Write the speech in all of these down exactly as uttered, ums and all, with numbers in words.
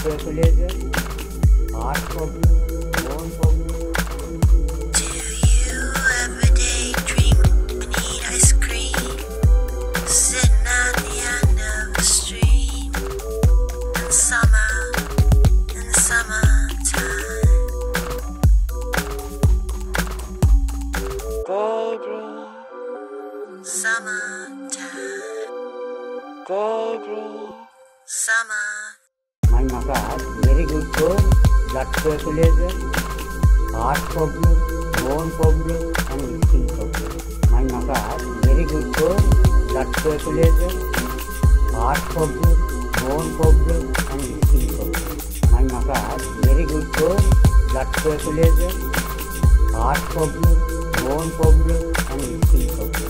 করে চলে যায় heart problem, bone problem. Do you ever daydream and eat ice cream, sitting at the end of a stream in summer, in the summertime? Daydream, summertime. Daydream, summer. My massage very good for blood circulation, heart problem, bone problem and skin problem. My massage very good for blood circulation, heart problem, bone problem and skin problem. My massage very good for blood circulation, heart problem, bone problem and skin problem.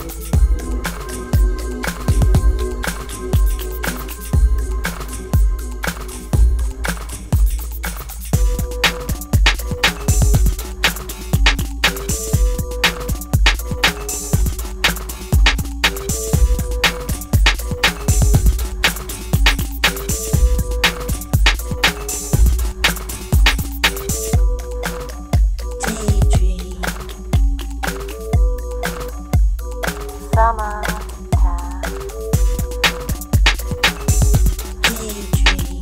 Summertime. Daydream,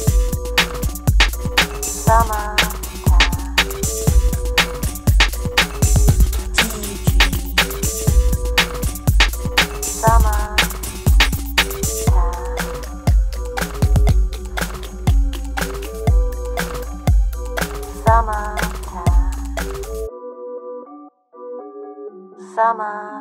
summertime. Daydream, summertime. Summertime. Summer.